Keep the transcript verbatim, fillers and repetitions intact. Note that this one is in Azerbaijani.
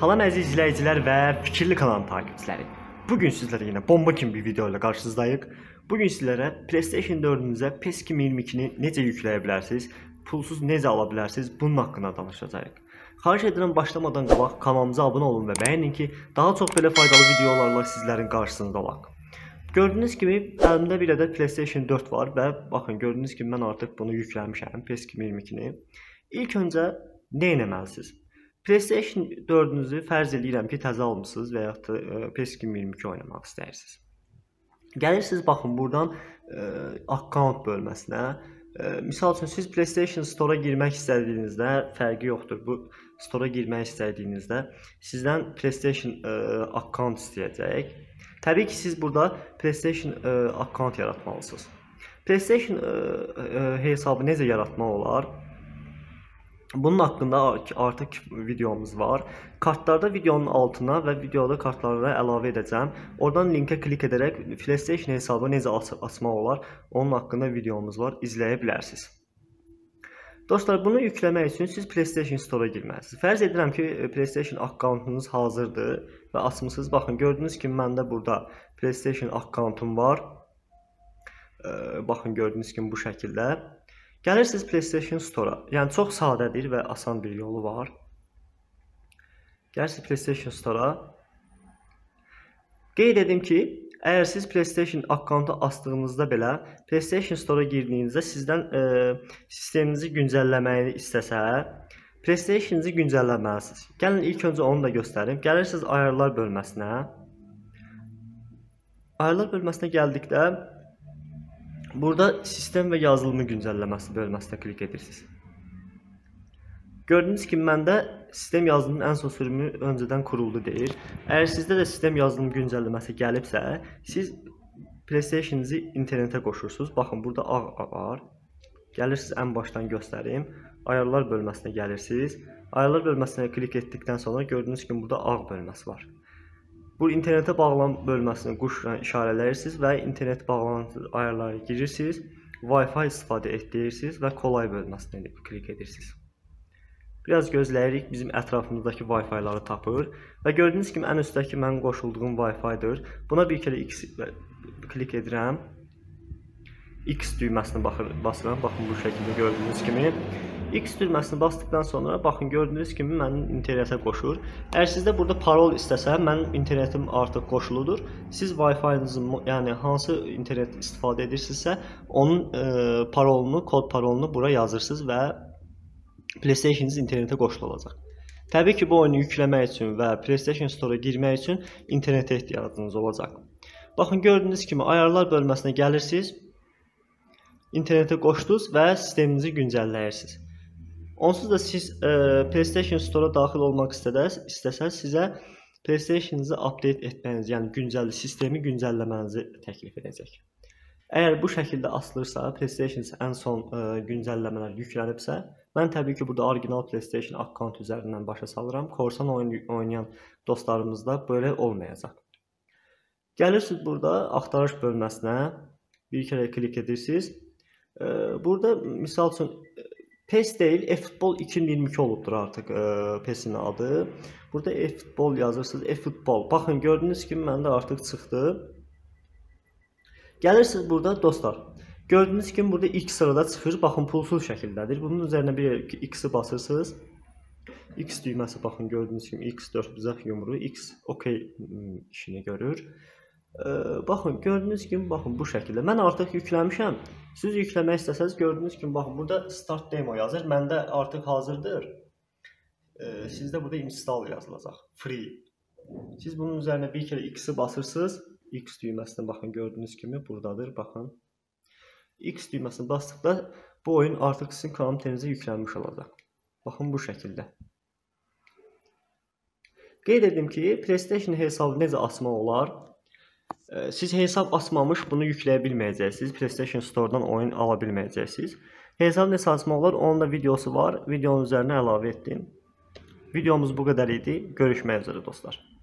Salam əziz izləyicilər və Fikirli kanalın takipçiləri. Bugün sizlərə yenə bomba kimi bir video ilə qarşınızdayıq. Bugün sizlərə PlayStation dördünüzə PES iki min iyirmi ikini necə yükləyə bilərsiniz, pulsuz necə ala bilərsiniz, bunun haqqında danışacağıq. Xahiş edirəm başlamadan qabaq kanalımıza abunə olun və bəyənin ki, daha çox belə faydalı videolarla sizlərin qarşısında olaq. Gördüyünüz kimi əlimdə bir ədəd PlayStation dörd var və baxın gördüyünüz kimi mən artıq bunu yükləmişəm PES iki min iyirmi ikini. İlk öncə nə etməlisiniz? PlayStation dördünüzü fərz edirəm ki, təzə almısınız və yaxud da PES iki min iyirmi iki oynamaq istəyirsiniz. Gəlirsiniz, baxın, buradan e, account bölməsinə. E, misal üçün, siz PlayStation Store-a girmək istədiyinizdə, fərqi yoxdur, bu Store-a girmək istədiyinizdə sizdən PlayStation e, account istəyəcək. Təbii ki, siz burada PlayStation e, account yaratmalısınız. PlayStation e, e, hesabı necə yaratmaq olar? Bunun haqqında artıq videomuz var. Kartlarda videonun altına və videoda kartlara əlavə edəcəm. Oradan linkə klik edərək PlayStation hesabı necə açmaq olar, onun haqqında videomuz var, izləyə bilərsiniz. Dostlar, bunu yükləmək üçün siz PlayStation Store-a girməlisiniz. Fərz edirəm ki, PlayStation akkauntunuz hazırdır və açmısınız. Baxın, gördüyünüz kimi məndə burada PlayStation akkauntum var. Baxın, gördüyünüz kimi bu şəkildə. Gəlirsiniz PlayStation Store-a. Yəni çox sadədir və asan bir yolu var. Gəlirsiniz PlayStation Store-a. Qeyd edim ki, əgər siz PlayStation akkauntu açdığınızda belə PlayStation Store-a girdiyinizdə sizdən e, sisteminizi güncəlləməyini istəsə, PlayStation-ınızı güncəlləməlisiniz. Gəlin ilk öncə onu da göstərim. Gəlirsiniz ayarlar bölməsinə. Ayarlar bölməsinə gəldikdə burada sistem və yazılımı güncəlləməsi bölməsinə klik edirsiniz. Gördüyünüz kimi məndə sistem yazılımının ən son sürümü öncədən kuruldu deyir. Əgər sizdə də sistem yazılımı güncəlləməsi gəlibsə, siz PlayStation-ınızı internetə qoşursunuz. Baxın, burada ağ var. Gəlirsiniz, ən başdan göstərim. Ayarlar bölməsinə gəlirsiniz. Ayarlar bölməsinə klik etdikdən sonra gördüyünüz kimi burada ağ bölməsi var. Bu internetə bağlan bölməsini quşla işarələyirsiniz və internet bağlantı ayarları girirsiniz. Wi-Fi istifadə etdirirsiniz və kolay bölməsinə klik edirsiniz. Biraz gözləyirik, bizim ətrafımızdakı Wi-Fi-ları tapır və gördüyünüz kimi ən üstdəki mənim qoşulduğum Wi-Fi-dır. Buna bir kere X klik edirəm. X düyməsinə basıram. Baxın, bu şəkildə gördüyünüz kimi. X düyməsini basdıqdan sonra baxın, gördüyünüz kimi mənim internetə qoşur. Əgər sizdə burada parol istəsə, mənim internetim artıq qoşuludur. Siz Wi-Fi-nızın, yəni hansı internet istifadə edirsinizsə, onun e, parolunu, kod parolunu bura yazırsınız və PlayStation-ınız internetə qoşulacaq. Təbii ki, bu oyunu yükləmək üçün və PlayStation Store-a girmək üçün internetə ehtiyacınız olacaq. Baxın, gördüyünüz kimi ayarlar bölməsinə gəlirsiniz, internetə qoşdunuz və sisteminizi güncəlləyirsiniz. Onsuz da siz e, PlayStation Store-a daxil olmaq istəsəz, sizə PlayStation-ınızı update etməniz, yəni güncəl sistemi güncəlləmənizi təklif edəcək. Əgər bu şəkildə asılırsa, PlayStation ən son e, güncəlləmələr yüklənibsə, mən təbii ki, burada orijinal PlayStation akkaunt üzərindən başa salıram. Korsan oyun oynayan dostlarımızda belə olmayacaq. Gəlirsiniz burada axtarış bölməsinə, bir kere klik edirsiniz. E, burada misal üçün PES deyil, eFootball iki min iyirmi iki olubdur artıq e, PES-in adı. Burada eFootball yazırsınız, eFootball. Baxın, gördüyünüz kimi məndə artıq çıxdı. Gəlirsiniz burada dostlar. Gördüyünüz kimi burada ilk sırada çıxır. Baxın, pulsuz şəkildədir. Bunun üzərinə bir X-i basırsınız. X düyməsi, baxın, gördüyünüz kimi X dörd bizə yumru. X OK işini görür. Ee, baxın, gördüyünüz kimi, baxın, bu şəkildə. Mən artıq yükləmişəm. Siz yükləmək istəsəniz, gördüyünüz kimi, baxın, burada Start Demo yazır. Məndə artıq hazırdır. Ee, sizdə burada install yazılacaq. Free. Siz bunun üzərinə bir kere X-i basırsınız. X düyməsinə, baxın, gördüyünüz kimi buradadır. Baxın. X düyməsinə basdıqda bu oyun artıq sizin kompüterinizə yüklənmiş olacaq. Baxın, bu şəkildə. Qeyd edim ki, PlayStation hesabı necə açmaq olar? Siz hesab açmamış bunu yükləyə bilməyəcəksiniz. PlayStation Store-dan oyun ala bilməyəcəksiniz. Hesab necə açmaq olar? Onun da videosu var. Videonun üzərinə əlavə etdim. Videomuz bu qədər idi. Görüşmək üzrə dostlar.